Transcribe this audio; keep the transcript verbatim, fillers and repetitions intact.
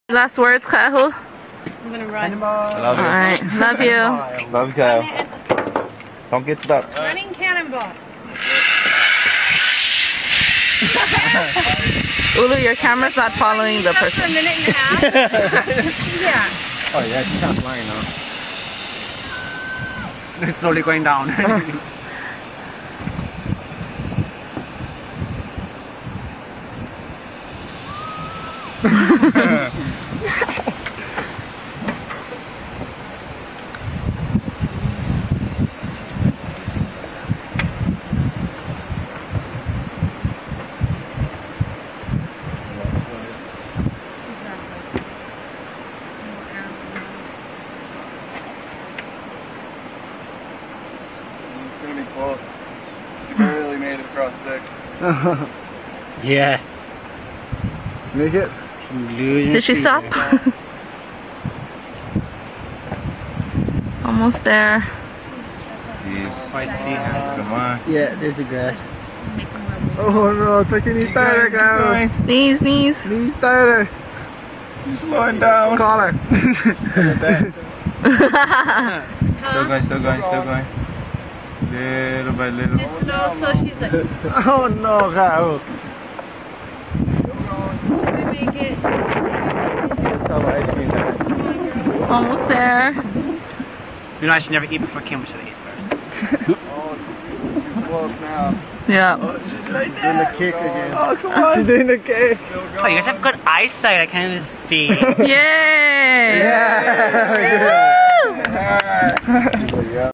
Last words, Kyle. I'm gonna run. I love you. Alright, love you. Love you, Kyle. Don't get stuck. Running cannonball. Ulu, your camera's not following the person. For a minute and a half. Yeah. Oh yeah, she's not flying now. It's slowly going down. It's gonna be close. She barely made it across six. Yeah. Make it? Did she stop? Almost there. Jeez. I see her. Come on. Yeah, there's the grass. Oh no, take your knees tighter, Kyle. Knees, knees. Knees tighter. You're slowing down. Collar. Still going, still going, still going. Little by little. Just slow, so she's like, Oh no, Kyle. can I make it? Almost there. You know, I should never eat before Kim should eat first. Oh, she's too close now. Yeah. Oh, she's right there. Doing the kick again. Oh, come on. She's doing the kick. Oh, you guys have good eyesight. I can't even see. Yay! Yeah. Woo! Yeah.